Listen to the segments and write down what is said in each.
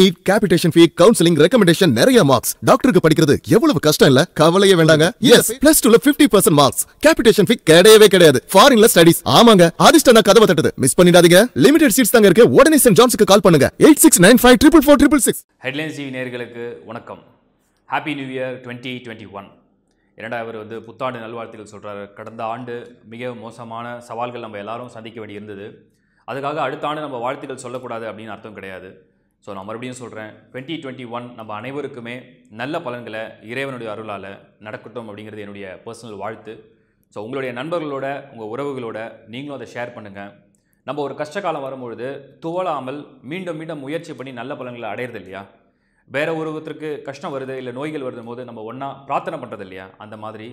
NEET, capitation fee, counseling, recommendation நிறைய marks. டாக்டருக்கு படிக்கிறது எவ்வளவு கஷ்டம் இல்ல? கவலையே வேண்டாங்க. Yes, plus 2ல 50% marks. Capitation fee கிடையவே கிடையாது. Foreignல studies. ஆமாங்க, அதிர்ஷ்டம் நான் கதவை தட்டுது. மிஸ் பண்ணிடாதீங்க. Limited seats தாங்க இருக்கு. உடனே சென்ட் ஜான்ஸ்க்கு கால் பண்ணுங்க. 8695444666. ஹெட்லைன்ஸ் டிவி நேயர்களுக்கு வணக்கம். Happy new year 2021. அவர் வந்து புத்தாண்டு நல்வாழ்த்துக்கள் சொல்கிறாரு. கடந்த ஆண்டு மிக மோசமான சவால்கள் நம்ம எல்லாரும் சந்திக்க வேண்டி இருந்தது. அதுக்காக அடுத்த ஆண்டு நம்ம வாழ்த்துக்கள் சொல்லக்கூடாது அப்படின்னு அர்த்தம் கிடையாது. ஸோ நான் மறுபடியும் சொல்கிறேன், 2021 நம்ம அனைவருக்குமே நல்ல பலன்களை இறைவனுடைய அருளால் நடக்கட்டும் அப்படிங்கிறது என்னுடைய பர்சனல் வாழ்த்து. ஸோ உங்களுடைய நண்பர்களோட, உங்கள் உறவுகளோட நீங்களும் அதை ஷேர் பண்ணுங்கள். நம்ம ஒரு கஷ்டகாலம் வரும்பொழுது துவளாமல் மீண்டும் மீண்டும் முயற்சி பண்ணி நல்ல பலன்களை அடையிறது இல்லையா? வேற ஒருத்தருக்கு கஷ்டம் வருது, இல்லை நோய்கள் வருதும் போது நம்ம ஒன்றா பிரார்த்தனை பண்ணுறது இல்லையா? அந்த மாதிரி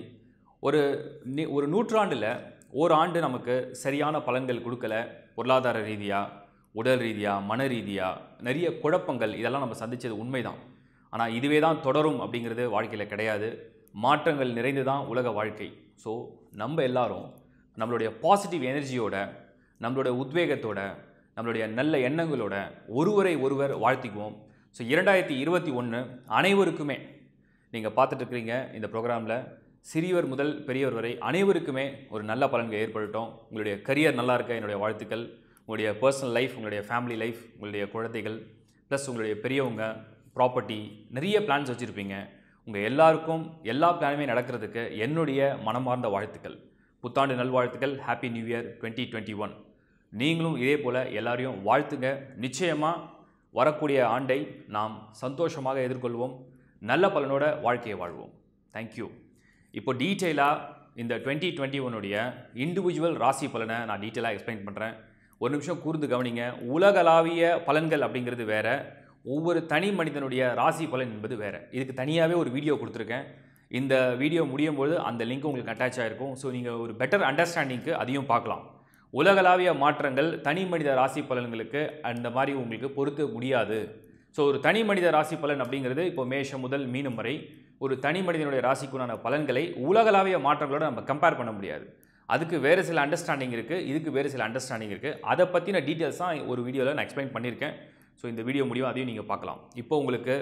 ஒரு நூற்றாண்டில் ஒரு ஆண்டு நமக்கு சரியான பலன்கள் கொடுக்கல. பொருளாதார ரீதியாக, உடல் ரீதியாக, மன ரீதியாக நிறைய குழப்பங்கள் இதெல்லாம் நம்ம சந்தித்தது உண்மைதான். ஆனால் இதுவே தான் தொடரும் அப்படிங்கிறது வாழ்க்கையில் கிடையாது. மாற்றங்கள் நிறைந்து தான் உலக வாழ்க்கை. ஸோ நம்ம எல்லாரும் நம்மளுடைய பாசிட்டிவ் எனர்ஜியோட, நம்மளுடைய உத்வேகத்தோட, நம்மளுடைய நல்ல எண்ணங்களோட ஒருவரை ஒருவர் வாழ்த்திக்குவோம். ஸோ 2021 அனைவருக்குமே, நீங்கள் பார்த்துட்ருக்கிறீங்க இந்த ப்ரோக்ராமில், சிறியவர் முதல் பெரியவர் வரை அனைவருக்குமே ஒரு நல்ல பலன்கள் ஏற்படட்டும். உங்களுடைய கரியர் நல்லா இருக்க என்னுடைய வாழ்த்துக்கள். உங்களுடைய பர்சனல் லைஃப், உங்களுடைய ஃபேமிலி லைஃப், உங்களுடைய குழந்தைகள், ப்ளஸ் உங்களுடைய பெரியவங்க, ப்ராப்பர்ட்டி, நிறைய பிளான்ஸ் வச்சுருப்பீங்க. உங்கள் எல்லாருக்கும் எல்லா பிளானுமே நடக்கிறதுக்கு என்னுடைய மனமார்ந்த வாழ்த்துக்கள், புத்தாண்டு நல்வாழ்த்துக்கள். Happy new year 2021. நீங்களும் இதே போல் எல்லாரையும் வாழ்த்துங்க. நிச்சயமாக வரக்கூடிய ஆண்டை நாம் சந்தோஷமாக எதிர்கொள்வோம். நல்ல பலனோட வாழ்க்கையை வாழ்வோம். தேங்க்யூ. இப்போ டீட்டெயிலாக இந்த 2021 இண்டிவிஜுவல் ராசி பலனை நான் டீட்டெயிலாக எக்ஸ்பிளைன் பண்ணுறேன். ஒரு நிமிஷம் கூர்ந்து கவனிங்க. உலகளாவிய பலன்கள் அப்படிங்கிறது வேறு, ஒவ்வொரு தனி மனிதனுடைய ராசி பலன் என்பது வேறு. இதுக்கு தனியாகவே ஒரு வீடியோ கொடுத்துருக்கேன். இந்த வீடியோ முடியும் போது அந்த லிங்க் உங்களுக்கு அட்டாச் ஆகிருக்கும். ஸோ நீங்கள் ஒரு பெட்டர் அண்டர்ஸ்டாண்டிங்க்கு அதையும் பார்க்கலாம். உலகளாவிய மாற்றங்கள் தனி மனித ராசி பலன்களுக்கு அந்த மாதிரி உங்களுக்கு பொறுத்த முடியாது. ஸோ ஒரு தனி மனித ராசி பலன் அப்படிங்கிறது இப்போ மேஷம் முதல் மீனம் வரை ஒரு தனி மனிதனுடைய ராசிக்குண்டான பலன்களை உலகளாவிய மாற்றங்களோட நம்ம கம்பேர் பண்ண முடியாது. அதுக்கு வேறு சில அண்டர்ஸ்டாண்டிங் இருக்குது, இதுக்கு வேறு சில அண்டர்ஸ்டாண்டிங் இருக்குது. அதை பற்றின டீட்டெயில்ஸ் தான் ஒரு வீடியோவில் நான் எக்ஸ்பிளைன் பண்ணியிருக்கேன். ஸோ இந்த வீடியோ முடியும், அதையும் நீங்கள் பார்க்கலாம். இப்போ உங்களுக்கு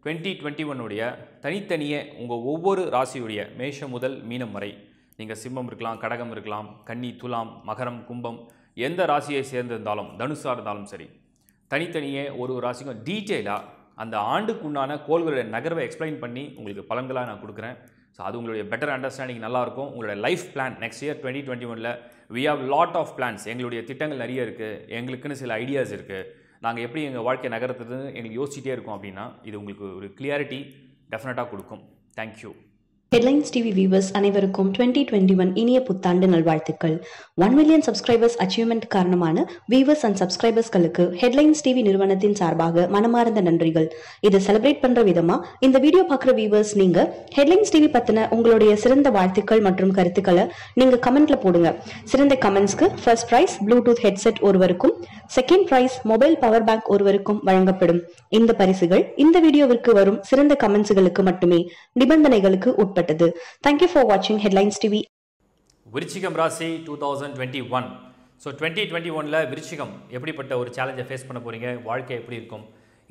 2021 தனித்தனியே உங்கள் ஒவ்வொரு ராசியுடைய மேஷம் முதல் மீனம் வரை, நீங்கள் சிம்மம் இருக்கலாம், கடகம் இருக்கலாம், கன்னி, துலாம், மகரம், கும்பம், எந்த ராசியை சேர்ந்திருந்தாலும், தனுசாக இருந்தாலும் சரி, தனித்தனியே ஒரு ராசிக்கும் டீட்டெயிலாக அந்த ஆண்டுக்குண்டான கோள்களுடைய நகர்வை எக்ஸ்பிளைன் பண்ணி உங்களுக்கு பலன்களாக நான் கொடுக்குறேன். ஸோ அது உங்களுடைய பெட்டர் அண்டர்ஸ்டாண்டிங் நல்லாயிருக்கும். உங்களுடைய life plan next year 2021 we have lot of plans. எங்களுடைய திட்டங்கள் நிறைய இருக்குது, எங்களுக்குன்னு சில ஐடியாஸ் இருக்குது, நாங்கள் எப்படி எங்கள் வாழ்க்கை நகரத்துன்னு எங்களுக்கு யோசிச்சிட்டே இருக்கோம். அப்படின்னா இது உங்களுக்கு ஒரு கிளியாரிட்டி டெஃபினட்டாக கொடுக்கும். தேங்க்யூ. ஹெட்லைன்ஸ் டிவி வியூவர்ஸ் அனைவருக்கும் 2021 இனிய புத்தாண்டு நல்வாழ்த்துக்கள். 1 மில்லியன் சப்ஸ்கிரைபர்ஸ் அச்சீவ்மெண்ட் காரணமான வியூவர்ஸ் அண்ட் சப்ஸ்கிரைபர்ஸ்களுக்கு ஹெட்லைன்ஸ் டிவி நிறுவனத்தின் சார்பாக மனமார்ந்த நன்றிகள். இதை செலிப்ரேட் பண்ற விதமா இந்த வீடியோ பார்க்குற வியூவர்ஸ் நீங்க ஹெட்லைன்ஸ் டிவி பத்தின உங்களுடைய சிறந்த வாழ்த்துக்கள் மற்றும் கருத்துக்களை நீங்க கமெண்ட்ல போடுங்க. சிறந்த கமெண்ட்ஸ்க்கு ஃபர்ஸ்ட் பிரைஸ் ப்ளூடூத் ஹெட்செட் ஒருவருக்கும், second prize mobile power bank ஒருவருக்கும் வழங்கப்படும். இந்த பரிசுகள் இந்த வீடியோவிற்கு வரும் சிறந்த கமெண்ட்ஸ்களுக்கு மட்டுமே, நிபந்தனைகளுக்கு உட்பட்டது. Thank you for watching Headlines TV. விருச்சிகம் ராசி 2021. ஸோ 2021 விருச்சிகம் எப்படிப்பட்ட ஒரு சேலஞ்சை ஃபேஸ் பண்ண போகிறீங்க, வாழ்க்கை எப்படி இருக்கும்,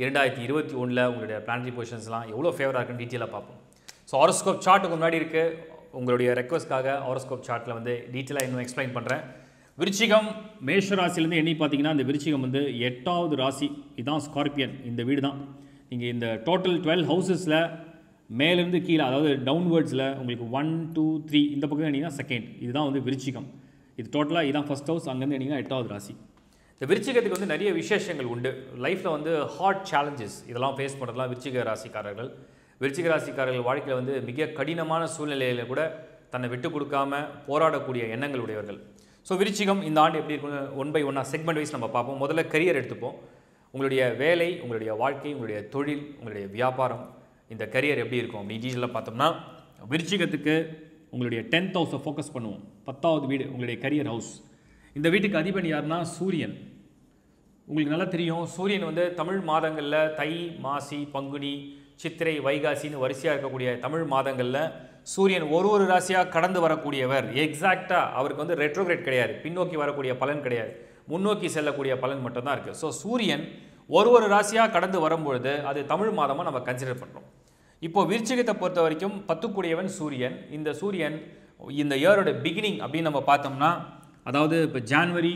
2021 உங்களுடைய பிளானரி பொசிஷன்ஸ்லாம் எவ்வளோ ஃபேவராக இருக்குன்னு டீட்டெயிலாக பார்ப்போம். ஸோ ஹாரோஸ்கோப் சார்ட்டுக்கு முன்னாடி இருக்குது. உங்களுடைய ரெக்வஸ்ட்காக ஹாரோஸ்கோப் சார்ட்டில் வந்து டீட்டெயிலாக இன்னும் எக்ஸ்பிளைன் பண்ணுறேன். விருச்சிகம் மேஷ ராசிலேருந்து எண்ணி பார்த்தீங்கன்னா இந்த விருச்சிகம் வந்து 8வது ராசி. இதுதான் ஸ்கார்பியன், இந்த வீடு தான். நீங்கள் இந்த டோட்டல் 12 ஹவுசஸில் மேலேருந்து கீழே, அதாவது டவுன்வேர்ட்ஸில் உங்களுக்கு 1, 2, 3 இந்த பக்கம் என்னிங்கன்னா செகண்ட். இதுதான் வந்து விருச்சிகம். இது டோட்டலாக இதுதான் ஃபஸ்ட் ஹவுஸ், அங்கேருந்து என்னிங்கன்னா 8வது ராசி. இந்த விருச்சிகத்துக்கு வந்து நிறைய விசேஷங்கள் உண்டு. லைஃப்பில் வந்து ஹார்ட் சேலஞ்சஸ் இதெல்லாம் ஃபேஸ் பண்ணுறதுலாம் விருச்சிக ராசிக்காரர்கள். விருச்சிக ராசிக்காரர்கள் வாழ்க்கையில் வந்து மிக கடினமான சூழ்நிலையில் கூட தன்னை விட்டு கொடுக்காம போராடக்கூடிய எண்ணங்கள் உடையவர்கள். ஸோ விருச்சிகம் இந்த ஆண்டு எப்படி இருக்குன்னு 1 by 1 செக்மெண்ட் வைஸ் நம்ம பார்ப்போம். முதல்ல கரியர் எடுத்துப்போம். உங்களுடைய வேலை, உங்களுடைய வாழ்க்கை, உங்களுடைய தொழில், உங்களுடைய வியாபாரம், இந்த கரியர் எப்படி இருக்கும் அப்படி டீட்டெயிலாக பார்த்தோம்னா, விருச்சிகத்துக்கு உங்களுடைய 10th ஹவுஸை ஃபோக்கஸ் பண்ணுவோம். 10வது வீடு உங்களுடைய கரியர் ஹவுஸ். இந்த வீட்டுக்கு அதிபதி யாருன்னா சூரியன். உங்களுக்கு நல்லா தெரியும், சூரியன் வந்து தமிழ் மாதங்களில் தை, மாசி, பங்குனி, சித்திரை, வைகாசின்னு வரிசையாக இருக்கக்கூடிய தமிழ் மாதங்களில் சூரியன் ஒரு ராசியாக கடந்து வரக்கூடியவர். எக்ஸாக்டாக அவருக்கு வந்து ரெட்ரோகிரேட் கிடையாது, பின்னோக்கி வரக்கூடிய பலன் கிடையாது, முன்னோக்கி செல்லக்கூடிய பலன் மட்டும்தான் இருக்குது. ஸோ சூரியன் ஒரு ராசியாக கடந்து வரும்பொழுது அது தமிழ் மாதமாக நம்ம கன்சிடர் பண்ணுறோம். இப்போ விருச்சிகத்தை பொறுத்த வரைக்கும் 10 கூடியவன் சூரியன். இந்த சூரியன் இந்த இயரோட பிகினிங் அப்படின்னு நம்ம பார்த்தோம்னா, அதாவது இப்போ ஜான்வரி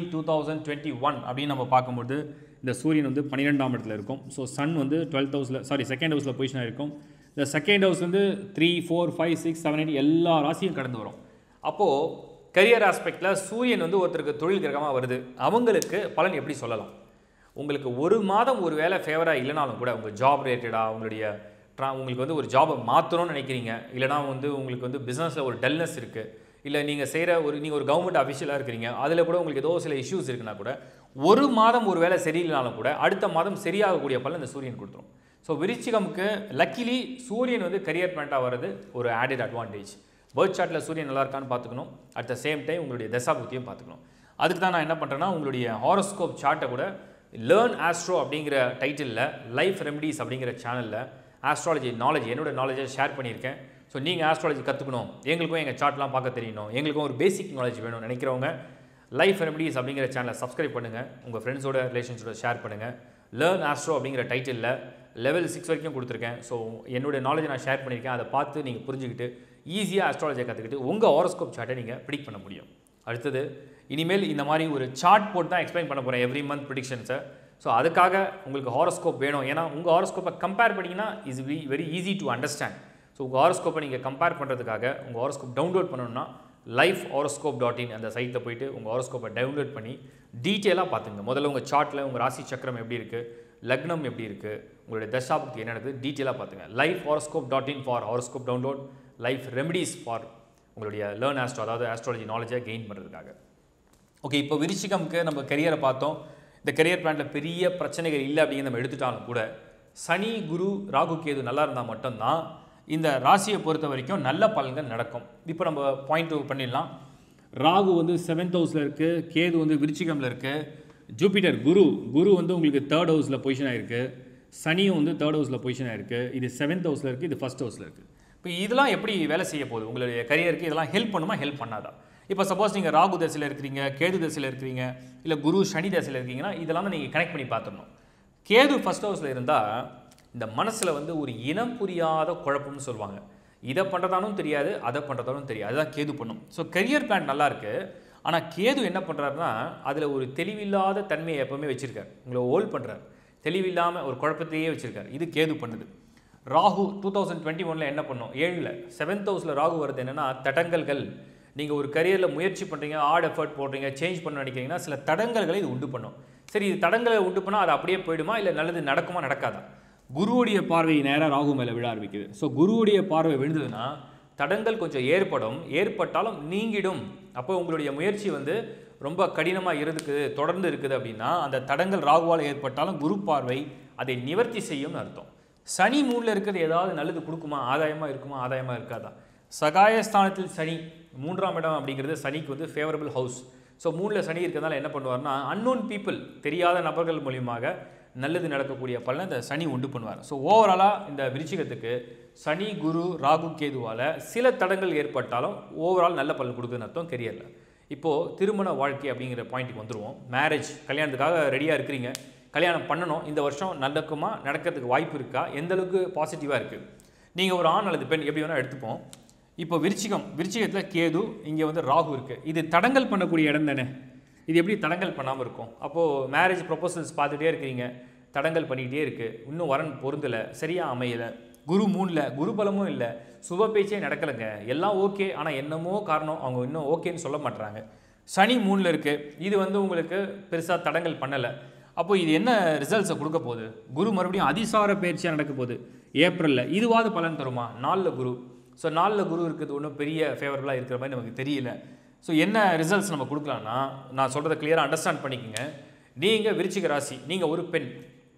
2021 அப்படின்னு நம்ம பார்க்கும்போது இந்த சூரியன் வந்து 12ஆம் இடத்துல இருக்கும். ஸோ சன் வந்து 12th ஹவுஸில் செகண்ட் ஹவுஸில் பொசிஷனாக இருக்கும். இந்த செகண்ட் ஹவுஸ் வந்து 3, 4, 5, 6, 7, 8 எல்லா ராசியும் கடந்து வரும். அப்போது கரியர் ஆஸ்பெக்டில் சூரியன் வந்து ஒருத்தருக்கு தொழில் கிரகமாக வருது. அவங்களுக்கு பலன் எப்படி சொல்லலாம்? உங்களுக்கு ஒரு மாதம் ஒரு வேலை ஃபேவராக இல்லைனாலும் கூட உங்கள் ஜாப் ரிலேட்டடாக உங்களுக்கு வந்து ஒரு ஜாபை மாற்றணும்னு நினைக்கிறீங்க, இல்லைனா வந்து உங்களுக்கு வந்து பிஸ்னஸில் ஒரு டல்னஸ் இருக்குது, இல்லை நீங்கள் ஒரு கவர்மெண்ட் அஃபிஷியலாக இருக்கிறீங்க, அதில் கூட உங்களுக்கு ஏதோ சில இஷ்யூஸ் இருக்குன்னா கூட ஒரு மாதம் ஒரு வேலை சரியில்லைனாலும் கூட அடுத்த மாதம் சரியாகக்கூடிய பலன் இந்த சூரியன் கொடுத்துரும். ஸோ விருச்சிகமுக்கு லக்கிலி சூரியன் வந்து கரியர் பாயிண்ட்டாக வர்றது ஒரு ஆடட் அட்வான்டேஜ். பர்த் சார்ட்டில் சூரியன் நல்லா இருக்கான்னு பார்த்துக்கணும். அட் த சேம் டைம் உங்களுடைய தசாபுத்தியும் பார்த்துக்கணும். அதுக்கு தான் நான் என்ன பண்ணுறேன்னா, உங்களுடைய ஹாரோஸ்கோப் சார்ட்டை கூட லேர்ன் ஆஸ்ட்ரோ அப்படிங்கிற டைட்டிலில் லைஃப் ரெமடிஸ் அப்படிங்கிற சேனலில் ஆஸ்ட்ராலஜி நாலேஜ் என்னோட நாலேஜை ஷேர் பண்ணியிருக்கேன். ஸோ நீங்கள் ஆஸ்ட்ராலஜி கற்றுக்கணும், எங்களுக்கும் எங்கள் சார்ட்லாம் பார்க்க தெரியணும், எங்களுக்கும் ஒரு பேசிக் நாலேஜ் வேணும்னு நினைக்கிறவங்க லைஃப் ரெமடிஸ் அப்படிங்கிற சேனலை சப்ஸ்கிரைப் பண்ணுங்கள். உங்கள் ஃப்ரெண்ட்ஸோட ரிலேஷன்ஸோட ஷேர் பண்ணுங்கள். லேர்ன் ஆஸ்ட்ரோ அப்படிங்கிற டைட்டிலில் லெவல் 6 வரைக்கும் கொடுத்துருக்கேன். ஸோ என்னுடைய நாலேஜை நான் ஷேர் பண்ணியிருக்கேன். அதை பார்த்து நீங்கள் புரிஞ்சுக்கிட்டு ஈஸியாக ஆஸ்ட்ராலஜியை கற்றுக்கிட்டு உங்கள் ஹாரோஸ்கோப் சார்ட்டை நீங்கள் ப்ரிடிக்ட் பண்ண முடியும். அடுத்தது இனிமேல் இந்த மாதிரி ஒரு சார்ட் போட்டு தான் எக்ஸ்பிளைன் பண்ண போகிறேன் எவ்ரி மந்த் ப்ரிடிக்ஷன்ஸை. ஸோ அதுக்காக உங்களுக்கு ஹாரோஸ்கோப் வேணும். ஏன்னா உங்கள் ஹாரோஸ்கோப்பை கம்பேர் பண்ணிங்கன்னா is very easy to understand. So உங்கள் ஹாரோஸ்கோப்பை நீங்கள் கம்பேர் பண்ணுறதுக்காக உங்கள் ஹாரோஸ்கோப் டவுன்லோட் பண்ணணும்னா lifehoroscope.in அந்த சைட்டில் போய்ட்டு உங்கள் ஹாரோஸ்கோப்பை டவுன்லோட் பண்ணி டீட்டெயிலாக பார்த்துங்க. முதல்ல உங்கள் சார்ட்டில் உங்கள் ராசி சக்கரம் எப்படி இருக்குது, லக்னம் எப்படி இருக்குது, உங்களுடைய தசாபுக்தி என்ன நடக்குது டீட்டெயிலாக பார்த்துங்க. lifehoroscope.in for horoscope download, life remedies for உங்களுடைய லேர்ன் ஆஸ்ட்ரோ அதாவது ஆஸ்ட்ராலஜி நாலேஜை கெயின் பண்ணுறதுக்காக. ஓகே, இப்போ விருச்சிகம்க்கு நம்ம கரியரை பார்த்தோம். இந்த கரியர் பிளானில் பெரிய பிரச்சனைகள் இல்லை அப்படிங்கிற நம்ம எடுத்துட்டாலும் கூட சனி, குரு, ராகு, கேது நல்லா இருந்தால் மட்டும்தான் இந்த ராசியை பொறுத்த வரைக்கும் நல்ல பலன்கள் நடக்கும். இப்போ நம்ம பாயிண்ட் பண்ணிடலாம். ராகு வந்து 7th ஹவுஸில் இருக்குது, கேது வந்து விருச்சிகமில் இருக்குது, ஜூபிட்டர் குரு வந்து உங்களுக்கு 3rd ஹவுஸில் பொசிஷன் ஆகிருக்கு, சனியும் வந்து 3rd ஹவுஸில் பொசிஷன் ஆகிருக்கு. இது 7th ஹவுஸில் இருக்குது, இது 1st ஹவுஸில் இருக்குது. இப்போ இதெல்லாம் எப்படி வேலை செய்ய போகுது உங்களுடைய கரியருக்கு? இதெல்லாம் ஹெல்ப் பண்ணுமா, ஹெல்ப் பண்ணாதா? இப்போ சப்போஸ் நீங்கள் ராகு தசையில் இருக்கிறீங்க, கேது தசையில் இருக்கிறீங்க, இல்லை குரு சனி தசையில் இருக்கீங்கன்னா இதெல்லாம் தான் நீங்கள் கனெக்ட் பண்ணி பார்த்துடணும். கேது 1st ஹவுஸில் இருந்தால் இந்த மனசில் வந்து ஒரு இனம் புரியாத குழப்பம்னு சொல்லுவாங்க. இதை பண்ணுறதானும் தெரியாது, அதை பண்ணுறதானும் தெரியாது. அதுதான் கேது பண்ணும். ஸோ கரியர் பிளான் நல்லா இருக்குது. ஆனால் கேது என்ன பண்ணுறாருன்னா அதில் ஒரு தெளிவில்லாத தன்மையை எப்போவுமே வச்சுருக்கார். உங்களை ஹோல்ட் பண்ணுறார், தெளிவில்லாமல் ஒரு குழப்பத்தையே வச்சுருக்கார். இது கேது பண்ணுது. ராகு 2021 என்ன பண்ணும்? 7ல் 7th ஹவுஸில் ராகு வருது. என்னென்னா தடங்கல்கள். நீங்கள் ஒரு கரியரில் முயற்சி பண்ணுறீங்க, ஹார்ட் எஃபர்ட் போடுறீங்க, சேஞ்ச் பண்ண நினைக்கிறீங்கன்னா சில தடங்கல்களை இது உண்டு பண்ணும். சரி, இது தடங்களை உண்டு பண்ணால் அது அப்படியே போயிடுமா, இல்லை நல்லது நடக்குமா நடக்காதா? குருவுடைய பார்வை நேராக ராகு மேலே விழ ஆரம்பிக்குது. ஸோ குருவுடைய பார்வை விழுந்ததுன்னா தடங்கள் கொஞ்சம் ஏற்பட்டாலும் நீங்கிடும். அப்போ உங்களுடைய முயற்சி வந்து ரொம்ப கடினமாக தொடர்ந்து இருக்குது அப்படின்னா அந்த தடங்கள் ராகுவால் ஏற்பட்டாலும் குரு பார்வை அதை நிவர்த்தி செய்யும்னு அர்த்தம். சனி 3ல் இருக்கிறது ஏதாவது நல்லது கொடுக்குமா, ஆதாயமாக இருக்குமா, ஆதாயமாக இருக்காதா? சகாயஸ்தானத்தில் சனி 3ஆம் இடம் அப்படிங்கிறது சனிக்கு வந்து ஃபேவரபிள் ஹவுஸ். ஸோ 3ல் சனி இருக்கிறதுனால என்ன பண்ணுவார்னா அன்னோன் பீப்புள், தெரியாத நபர்கள் மூலியமாக நல்லது நடக்கக்கூடிய பலனை இந்த சனி உண்டு பண்ணுவார். ஸோ ஓவராலாக இந்த விருச்சிகத்துக்கு சனி, குரு, ராகு, கேதுவால் சில தடங்கள் ஏற்பட்டாலும் ஓவரால் நல்ல பலன் கொடுக்குதுன்னு அர்த்தம் கெரியரில். இப்போது திருமண வாழ்க்கை அப்படிங்கிற பாயிண்ட்டுக்கு வந்துடுவோம். மேரேஜ், கல்யாணத்துக்காக ரெடியாக இருக்கிறீங்க, கல்யாணம் பண்ணணும், இந்த வருஷம் நடக்கிறதுக்கு வாய்ப்பு இருக்கா, எந்தளவுக்கு பாசிட்டிவாக இருக்குது? நீங்கள் ஒரு ஆண் அல்லது பெண் எப்படி வேணால் எடுத்துப்போம். இப்போ விருச்சிகத்தில் கேது, இங்கே வந்து ராகு இருக்குது. இது தடங்கள் பண்ணக்கூடிய இடம் தானே. இது எப்படி தடங்கள் பண்ணாமல் இருக்கும்? அப்போது மேரேஜ் ப்ரொபோசல்ஸ் பார்த்துட்டே இருக்கிறீங்க, தடங்கள் பண்ணிக்கிட்டே இருக்குது, இன்னும் வரன் பொருந்தலை, சரியாக அமையலை. குரு 3ல், குரு பலமும் இல்லை, சுப பேச்சே நடக்கலைங்க, எல்லாம் ஓகே, ஆனால் என்னமோ காரணம் அவங்க இன்னும் ஓகேன்னு சொல்ல மாட்டுறாங்க. சனி 3ல் இருக்குது, இது வந்து உங்களுக்கு பெருசாக தடங்கள் பண்ணலை. அப்போ இது என்ன ரிசல்ட்ஸை கொடுக்க போகுது? குரு மறுபடியும் அதிசார பயிற்சியாக நடக்க போகுது ஏப்ரலில். இதுவாது பலன் தருமா? 4ல் குரு. ஸோ 4ல் குரு இருக்குது, ஒன்றும் பெரிய ஃபேவரபுளாக இருக்கிற மாதிரி நமக்கு தெரியல. ஸோ என்ன ரிசல்ட்ஸ் நம்ம கொடுக்கலான்னா, நான் சொல்கிறத கிளியராக அண்டர்ஸ்டாண்ட் பண்ணிக்கோங்க. நீங்கள் விருச்சிக ராசி, நீங்கள் ஒரு பெண்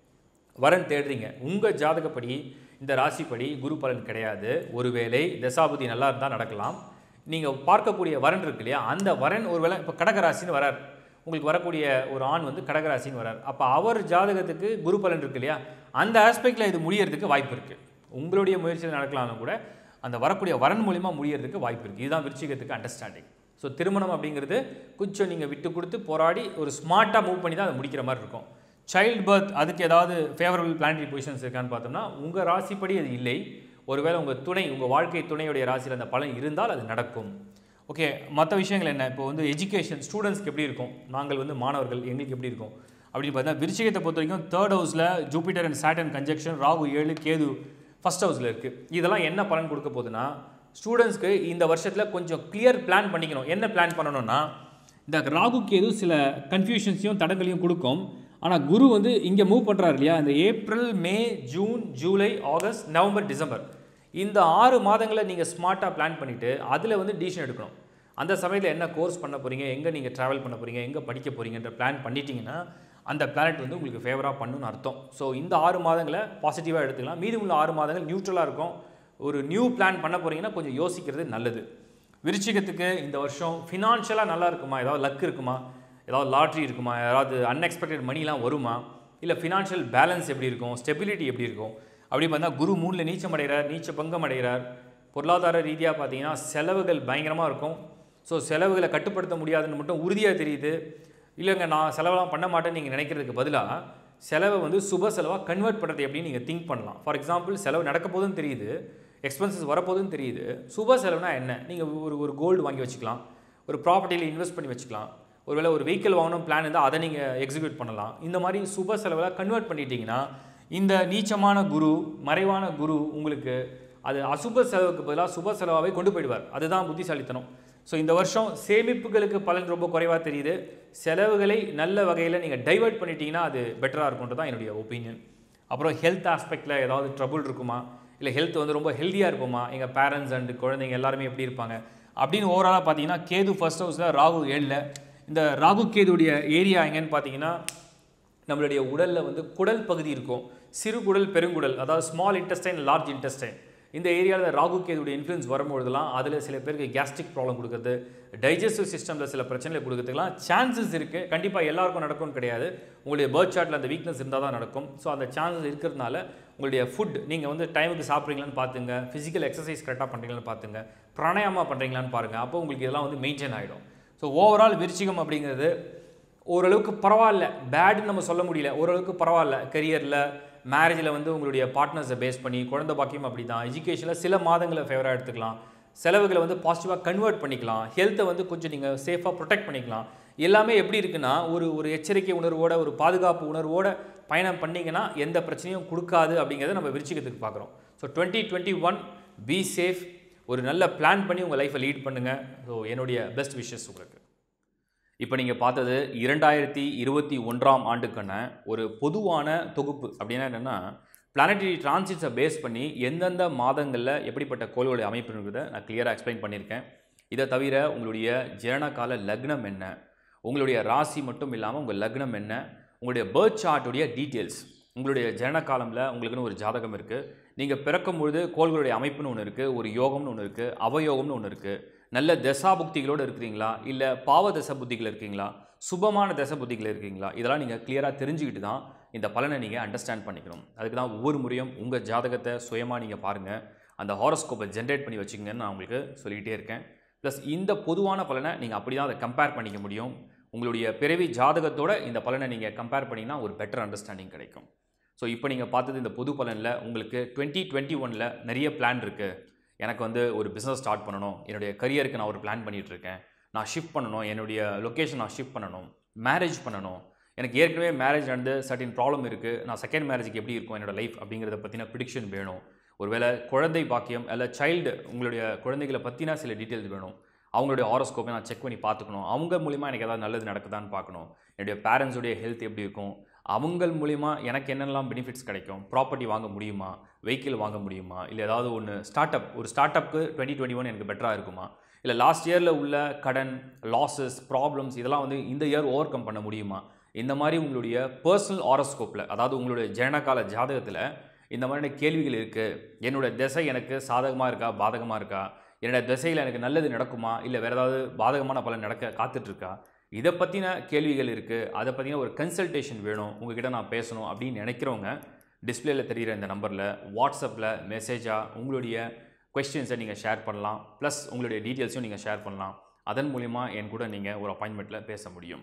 வரன் தேடுறீங்க. உங்கள் ஜாதகப்படி இந்த ராசிப்படி குரு பலன் கிடையாது. ஒருவேளை தசாபுதி நல்லா இருந்தால் நடக்கலாம். நீங்கள் பார்க்கக்கூடிய வரன் இருக்கு இல்லையா, அந்த வரன் ஒருவேளை இப்போ கடகராசின்னு வரார், உங்களுக்கு வரக்கூடிய ஒரு ஆண் வந்து கடகராசின்னு வரார். அப்போ அவர் ஜாதகத்துக்கு குரு பலன் இருக்கு இல்லையா, அந்த ஆஸ்பெக்டில் இது முடியறதுக்கு வாய்ப்பு இருக்குது. உங்களுடைய முயற்சியில் நடக்கலாம்னு கூட அந்த வரக்கூடிய வரன் மூலிமா முடியறதுக்கு வாய்ப்பு இருக்குது. இதுதான் விருச்சிகத்துக்கு அண்டர்ஸ்டாண்டிங். ஸோ திருமணம் அப்படிங்கிறது கொஞ்சம் நீங்கள் விட்டு கொடுத்து போராடி ஒரு ஸ்மார்ட்டாக மூவ் பண்ணி தான் அதை முடிக்கிற மாதிரி இருக்கும். சைல்டு பர்த் அதுக்கு ஏதாவது ஃபேவரபிள் பிளானட்டரி பொசிஷன்ஸ் இருக்கான்னு பார்த்தோம்னா உங்கள் ராசிப்படி அது இல்லை. ஒருவேளை உங்கள் வாழ்க்கை துணையுடைய ராசியில் அந்த பலன் இருந்தால் அது நடக்கும். ஓகே, மற்ற விஷயங்கள் என்ன? இப்போ வந்து எஜுகேஷன் ஸ்டூடெண்ட்ஸ்க்கு எப்படி இருக்கும், நாங்கள் வந்து மாணவர்கள் எங்களுக்கு எப்படி இருக்கும் அப்படின்னு பார்த்தா, விருச்சிகத்தை பொறுத்த வரைக்கும் 3rd ஹவுஸில் Jupiter and Saturn conjunction, Rahu 7, Ketu 1st ஹவுஸில் இருக்குது. இதெல்லாம் என்ன பலன் கொடுக்க போகுதுன்னா, ஸ்டூடெண்ட்ஸ்க்கு இந்த வருஷத்தில் கொஞ்சம் கிளியர் பிளான் பண்ணிக்கணும். என்ன பிளான் பண்ணணும்னா, இந்த ராகு கேது சில கன்ஃபியூஷன்ஸையும் தடங்களையும் கொடுக்கும். ஆனால் குரு வந்து இங்கே மூவ் பண்ணுறாரு இல்லையா, இந்த April, May, June, July, August, November, December இந்த 6 மாதங்களை நீங்கள் ஸ்மார்ட்டாக பிளான் பண்ணிவிட்டு அதில் வந்து டிசிஷன் எடுக்கணும். அந்த சமயத்தில் என்ன கோர்ஸ் பண்ண போகிறீங்க, எங்கே நீங்கள் ட்ராவல் பண்ண போகிறீங்க, எங்கே படிக்க போகிறீங்கன்ற பிளான் பண்ணிட்டீங்கன்னா அந்த பிளானட் வந்து உங்களுக்கு ஃபேவராக பண்ணுன்னு அர்த்தம். ஸோ இந்த 6 மாதங்களை பாசிட்டிவாக எடுத்துக்கலாம். மீதி உள்ள 6 மாதங்கள் நியூட்ரலாக இருக்கும். ஒரு நியூ பிளான் பண்ண போகிறீங்கன்னா கொஞ்சம் யோசிக்கிறது நல்லது. விருச்சிகத்துக்கு இந்த வருஷம் ஃபினான்ஷியலாக நல்லா இருக்குமா, ஏதாவது லக் இருக்குமா, ஏதாவது லாட்ரி இருக்குமா, ஏதாவது அன்எக்ஸ்பெக்டட் மணிலாம் வருமா, இல்லை ஃபினான்ஷியல் பேலன்ஸ் எப்படி இருக்கும், ஸ்டெபிலிட்டி எப்படி இருக்கும் அப்படி பார்த்தா, குரு 3ல் நீச்சம் அடைகிறார், நீச்ச பங்கம் அடைகிறார். பொருளாதார ரீதியாக பார்த்தீங்கன்னா செலவுகள் பயங்கரமாக இருக்கும். ஸோ செலவுகளை கட்டுப்படுத்த முடியாதுன்னு மட்டும் உறுதியாக தெரியுது. இல்லைங்க நான் செலவெல்லாம் பண்ண மாட்டேன்னு நீங்கள் நினைக்கிறதுக்கு பதிலாக செலவை வந்து சுப செலவாக கன்வெர்ட் பண்ணுறது எப்படின்னு நீங்கள் திங்க் பண்ணலாம். ஃபார் எக்ஸாம்பிள், செலவு நடக்க போதுன்னு தெரியுது, எக்ஸ்பென்சஸ் வரப்போதுன்னு தெரியுது. சுப செலவுனா என்ன? நீங்கள் ஒரு கோல்டு வாங்கி வச்சுக்கலாம், ஒரு ப்ராப்பர்ட்டியில் இன்வெஸ்ட் பண்ணி வச்சுக்கலாம், ஒருவேளை ஒரு வெஹிக்கிள் வாங்கணும் பிளான் இருந்தால் அதை நீங்கள் எக்ஸிக்யூட் பண்ணலாம். இந்த மாதிரி சுப செலவில் கன்வெர்ட் பண்ணிட்டீங்கன்னா இந்த நீச்சமான குரு, மறைவான குரு உங்களுக்கு அது அசுப செலவுக்கு பதிலாக சுப செலவாகவே கொண்டு போயிடுவார். அதுதான் புத்திசாலித்தனம். ஸோ இந்த வருஷம் சேமிப்புகளுக்கு பலன் ரொம்ப குறைவாக தெரியுது. செலவுகளை நல்ல வகையில் நீங்கள் டைவர்ட் பண்ணிட்டீங்கன்னா அது பெட்டராக இருக்கும்ன்றது தான் என்னுடைய ஒப்பீனியன். அப்புறம் ஹெல்த் ஆஸ்பெக்டில் ஏதாவது ட்ரபுள் இருக்குமா, இல்லை ஹெல்த் வந்து ரொம்ப ஹெல்த்தியாக இருப்போமா, எங்கள் பேரண்ட்ஸ் அண்ட் குழந்தைங்க எல்லாருமே எப்படி இருப்பாங்க அப்படின்னு ஓவராலாக பார்த்தீங்கன்னா, கேது 1st ஹவுஸில், ராகு 7ல். இந்த ராகு கேதுடைய ஏரியா எங்கன்னு பார்த்தீங்கன்னா, நம்மளுடைய உடலில் வந்து குடல் பகுதி இருக்கும், சிறு குடல், பெருங்குடல், அதாவது ஸ்மால் இன்டெஸ்டைன், லார்ஜ் இன்டெஸ்டைன். இந்த ஏரியாவில் ராகு கேதுடைய இன்ஃப்ளூயன்ஸ் வரும்பொழுதுலாம் அதில் சில பேருக்கு கேஸ்ட்ரிக் ப்ராப்ளம் கொடுக்குறது, டைஜஸ்டிவ் சிஸ்டமில் சில பிரச்சனைகளை கொடுக்கறதுக்குலாம் சான்சஸ் இருக்குது. கண்டிப்பாக எல்லாருக்கும் நடக்கும்னு கிடையாது. உங்களுடைய பர்த் சார்ட்டில் அந்த வீக்னஸ் இருந்தால் தான் நடக்கும். ஸோ அந்த சான்சஸ் இருக்கிறதுனால உங்களுடைய ஃபுட் நீங்கள் வந்து டைமுக்கு சாப்பிட்றீங்களான்னு பார்த்துங்க, ஃபிசிக்கல் எக்ஸசைஸ் கரெக்டாக பண்ணுறீங்களான்னு பார்த்துங்க, பிராணாயாமா பண்ணுறீங்களான்னு பாருங்கள். அப்போ உங்களுக்கு இதெல்லாம் வந்து மெயின்டைன் ஆகிடும். ஸோ ஓவரால் விருச்சிகம் அப்படிங்கிறது ஓரளவுக்கு பரவாயில்ல, பேடுன்னு நம்ம சொல்ல முடியல, ஓரளவுக்கு பரவாயில்ல. கரியரில், மேரேஜில் வந்து உங்களுடைய பார்ட்னர்ஸை பேஸ் பண்ணி, குழந்தை பாக்கியம் அப்படி தான். எஜுகேஷனில் சில மாதங்களை ஃபேவராக எடுத்துக்கலாம், செலவுகளை வந்து பாசிட்டிவாக கன்வெர்ட் பண்ணிக்கலாம், ஹெல்த்தை வந்து கொஞ்சம் நீங்கள் சேஃபாக ப்ரொடெக்ட் பண்ணிக்கலாம். எல்லாமே எப்படி இருக்குன்னா, ஒரு எச்சரிக்கை உணர்வோட, ஒரு பாதுகாப்பு உணர்வோட பயணம் பண்ணிங்கன்னா எந்த பிரச்சனையும் கொடுக்காது அப்படிங்கிறத நம்ம விருச்சிகத்துக்கு பார்க்குறோம். ஸோ 2021 பி சேஃப், ஒரு நல்ல பிளான் பண்ணி உங்கள் லைஃப்பை லீட் பண்ணுங்கள். ஸோ என்னுடைய பெஸ்ட் விஷஸ் உங்களுக்கு. இப்போ நீங்கள் பார்த்தது 2021ஆம் ஆண்டுக்கான ஒரு பொதுவான தொகுப்பு. அப்படின்னா என்னென்னா, பிளானட்டரி டிரான்சிட்ஸை பேஸ் பண்ணி எந்தெந்த மாதங்களில் எப்படிப்பட்ட கோள்களுடைய அமைப்புங்கிறத நான் கிளியராக எக்ஸ்பிளைன் பண்ணியிருக்கேன். இதை தவிர உங்களுடைய ஜனனகால லக்னம் என்ன, உங்களுடைய ராசி மட்டும் இல்லாமல் உங்கள் லக்னம் என்ன, உங்களுடைய பர்த் சார்ட்டுடைய டீட்டெயில்ஸ், உங்களுடைய ஜனனகாலமில் உங்களுக்குன்னு ஒரு ஜாதகம் இருக்குது, நீங்கள் பிறக்கும் பொழுது கோள்களுடைய அமைப்புன்னு ஒன்று இருக்குது, ஒரு யோகம்னு ஒன்று இருக்குது, அவயோகம்னு ஒன்று இருக்குது, நல்ல தசா புக்திகளோடு இருக்கிறீங்களா, இல்லை பாவ தசை புத்திகள் இருக்கீங்களா, சுபமான தசை புத்திகள் இருக்கீங்களா, இதெல்லாம் நீங்கள் கிளியராக தெரிஞ்சுக்கிட்டு தான் இந்த பலனை நீங்கள் அண்டர்ஸ்டாண்ட் பண்ணிக்கணும். அதுக்கு தான் ஒவ்வொரு முறையும் உங்கள் ஜாதகத்தை சுயமாக நீங்கள் பாருங்கள், அந்த ஹாரோஸ்கோப்பை ஜென்ரேட் பண்ணி வச்சுக்கங்கன்னு நான் உங்களுக்கு சொல்லிகிட்டே இருக்கேன். ப்ளஸ் இந்த பொதுவான பலனை நீங்கள் அப்படி தான் அதை கம்பேர் பண்ணிக்க முடியும். உங்களுடைய பிறவி ஜாதகத்தோட இந்த பலனை நீங்கள் கம்பேர் பண்ணிங்கன்னா ஒரு பெட்டர் அண்டர்ஸ்டாண்டிங் கிடைக்கும். ஸோ இப்போ நீங்கள் பார்த்தது இந்த பொது பலனில் உங்களுக்கு 2021 நிறைய பிளான் இருக்குது. எனக்கு வந்து ஒரு பிஸ்னஸ் ஸ்டார்ட் பண்ணணும், என்னுடைய கரியருக்கு நான் ஒரு பிளான் பண்ணிகிட்ருக்கேன், நான் ஷிஃப்ட் பண்ணணும், என்னுடைய லொக்கேஷன் நான் ஷிஃப்ட் பண்ணணும், மேரேஜ் பண்ணணும், எனக்கு ஏற்கனவே மேரேஜ் நடந்து சர்டின் ப்ராப்ளம் இருக்குது, நான் செகண்ட் மேரேஜுக்கு எப்படி இருக்கும் என்னோடய லைஃப் அப்படிங்கிறத பற்றின ப்ரிடிக்ஷன் வேணும். ஒருவேளை குழந்தை பாக்கியம் இல்லை சைல்டு, உங்களுடைய குழந்தைகளை பற்றினா சில டீட்டெயில்ஸ் வேணும். அவங்களுடைய ஹாரோஸ்கோப்பை நான் செக் பண்ணி பார்த்துக்கணும், அவங்க மூலிமா எனக்கு ஏதாவது நல்லது நடக்குதான்னு பார்க்கணும். என்னுடைய பேரண்ட்ஸுடைய ஹெல்த் எப்படி இருக்கும், அவங்க மூலிமா எனக்கு என்னென்னலாம் பெனிஃபிட்ஸ் கிடைக்கும், ப்ராப்பர்ட்டி வாங்க முடியுமா, வெஹிக்கிள் வாங்க முடியுமா, இல்லை ஏதாவது ஒன்று ஒரு ஸ்டார்ட் அப்புக்கு 2021 எனக்கு பெட்டராக இருக்குமா, இல்லை லாஸ்ட் இயரில் உள்ள கடன், லாஸஸ், ப்ராப்ளம்ஸ் இதெல்லாம் வந்து இந்த இயர் ஓவர் கம் பண்ண முடியுமா. இந்த மாதிரி உங்களுடைய பர்சனல் ஹாரோஸ்கோப்பில், அதாவது உங்களுடைய ஜனனகால ஜாதகத்தில் இந்த மாதிரியான கேள்விகள் இருக்குது. என்னோடய திசை எனக்கு சாதகமாக இருக்கா, பாதகமாக இருக்கா, என்னோடய திசையில் எனக்கு நல்லது நடக்குமா, இல்லை வேறு ஏதாவது பாதகமான பலன் நடக்க காத்துட்ருக்கா, இதை பற்றின கேள்விகள் இருக்குது, அதை பற்றின ஒரு கன்சல்டேஷன் வேணும், உங்ககிட்ட நான் பேசணும் அப்படின்னு நினைக்கிறவங்க டிஸ்பிளேயில் தெரிகிற இந்த நம்பரில் வாட்ஸ்அப்பில் மெசேஜாக உங்களுடைய கொஸ்டின்ஸை நீங்கள் ஷேர் பண்ணலாம். ப்ளஸ் உங்களுடைய டீட்டெயில்ஸையும் நீங்கள் ஷேர் பண்ணலாம். அதன் மூலிமா என் கூட நீங்கள் ஒரு அப்பாயின்மெண்ட்டில் பேச முடியும்.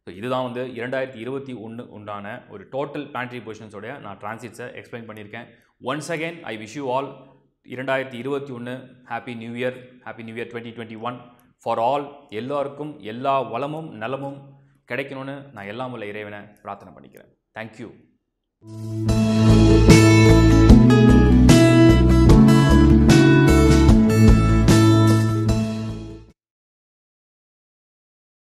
ஸோ இதுதான் வந்து 2021 உண்டான ஒரு டோட்டல் பேண்ட்ரி பொசிஷன்ஸோடைய நான் டிரான்சிட்ஸை எக்ஸ்பிளைன் பண்ணியிருக்கேன். Once again I wish you all 2021 happy new year 2021 for all. எல்லாருக்கும் எல்லா வளமும் நலமும் கிடைக்கணும்னு நான் எல்லாம் உள்ள இறைவனை பிரார்த்தனை பண்ணிக்கிறேன். தேங்க்யூ.